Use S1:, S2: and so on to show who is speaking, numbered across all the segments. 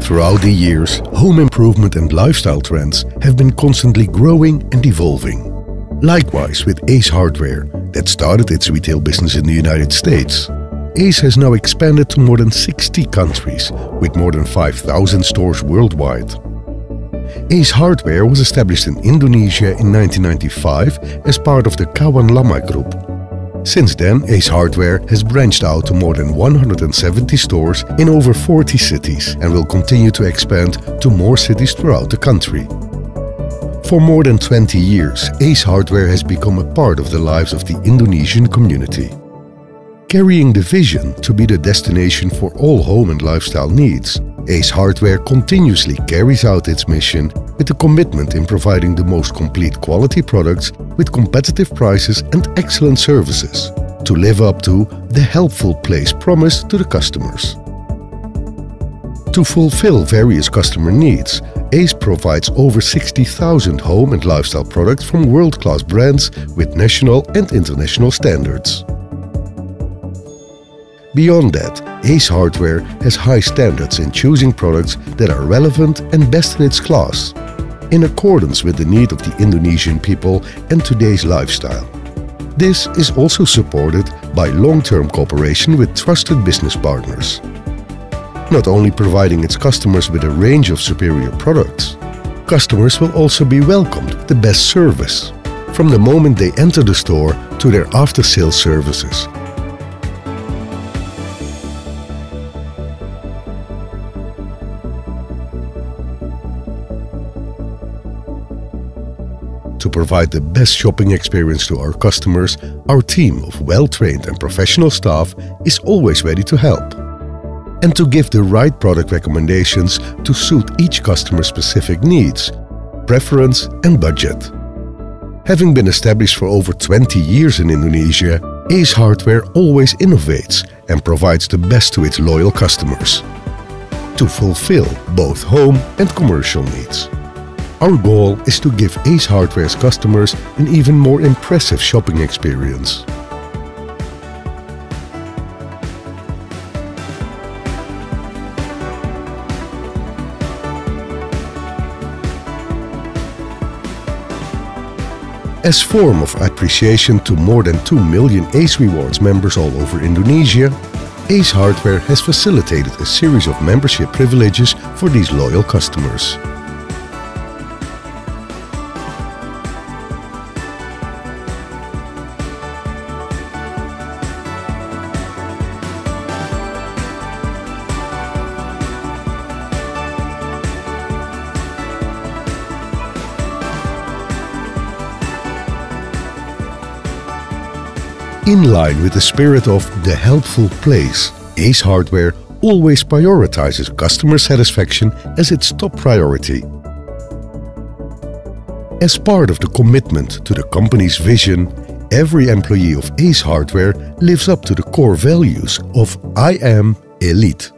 S1: Throughout the years, home improvement and lifestyle trends have been constantly growing and evolving. Likewise with Ace Hardware, that started its retail business in the United States. Ace has now expanded to more than 60 countries, with more than 5,000 stores worldwide. Ace Hardware was established in Indonesia in 1995 as part of the Kawan Lama Group. Since then, Ace Hardware has branched out to more than 170 stores in over 40 cities and will continue to expand to more cities throughout the country. For more than 20 years, Ace Hardware has become a part of the lives of the Indonesian community. Carrying the vision to be the destination for all home and lifestyle needs, Ace Hardware continuously carries out its mission with a commitment in providing the most complete quality products with competitive prices and excellent services to live up to the helpful place promised to the customers. To fulfill various customer needs, Ace provides over 60,000 home and lifestyle products from world-class brands with national and international standards. Beyond that, Ace Hardware has high standards in choosing products that are relevant and best in its class, in accordance with the need of the Indonesian people and today's lifestyle. This is also supported by long-term cooperation with trusted business partners. Not only providing its customers with a range of superior products, customers will also be welcomed with the best service, from the moment they enter the store to their after-sales services. To provide the best shopping experience to our customers, our team of well-trained and professional staff is always ready to help and to give the right product recommendations to suit each customer's specific needs, preference and budget. Having been established for over 20 years in Indonesia, Ace Hardware always innovates and provides the best to its loyal customers to fulfill both home and commercial needs. Our goal is to give Ace Hardware's customers an even more impressive shopping experience. As form of appreciation to more than 2 million Ace Rewards members all over Indonesia, Ace Hardware has facilitated a series of membership privileges for these loyal customers. In line with the spirit of the helpful place, Ace Hardware always prioritizes customer satisfaction as its top priority. As part of the commitment to the company's vision, every employee of Ace Hardware lives up to the core values of I am elite.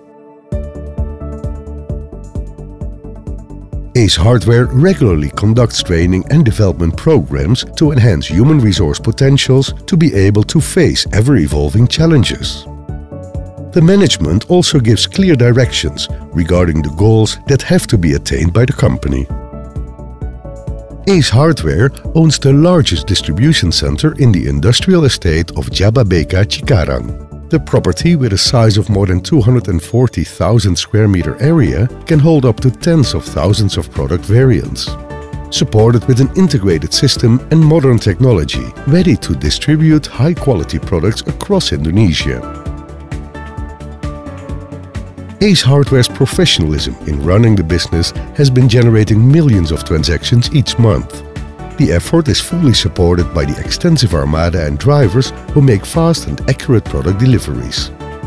S1: Ace Hardware regularly conducts training and development programs to enhance human resource potentials to be able to face ever-evolving challenges. The management also gives clear directions regarding the goals that have to be attained by the company. Ace Hardware owns the largest distribution center in the industrial estate of Jababeka, Cikarang. The property, with a size of more than 240,000 square meter area, can hold up to tens of thousands of product variants. Supported with an integrated system and modern technology, ready to distribute high-quality products across Indonesia. Ace Hardware's professionalism in running the business has been generating millions of transactions each month. The effort is fully supported by the extensive armada and drivers who make fast and accurate product deliveries.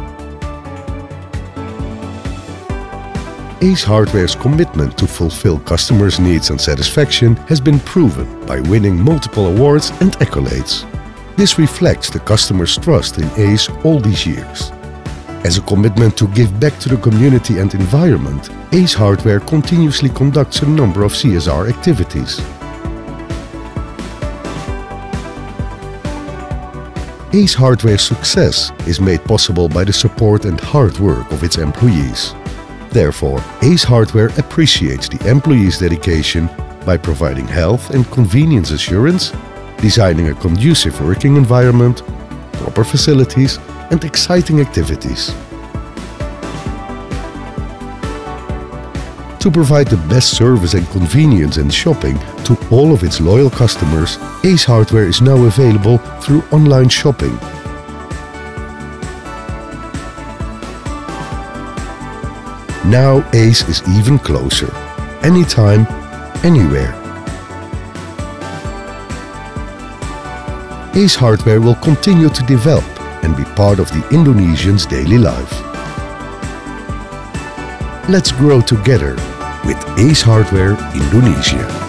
S1: Ace Hardware's commitment to fulfill customers' needs and satisfaction has been proven by winning multiple awards and accolades. This reflects the customer's trust in Ace all these years. As a commitment to give back to the community and environment, Ace Hardware continuously conducts a number of CSR activities. Ace Hardware's success is made possible by the support and hard work of its employees. Therefore, Ace Hardware appreciates the employees' dedication by providing health and convenience assurance, designing a conducive working environment, proper facilities, and exciting activities. To provide the best service and convenience and shopping to all of its loyal customers, Ace Hardware is now available through online shopping. Now Ace is even closer. Anytime, anywhere. Ace Hardware will continue to develop and be part of the Indonesians' daily life. Let's grow together with Ace Hardware Indonesia.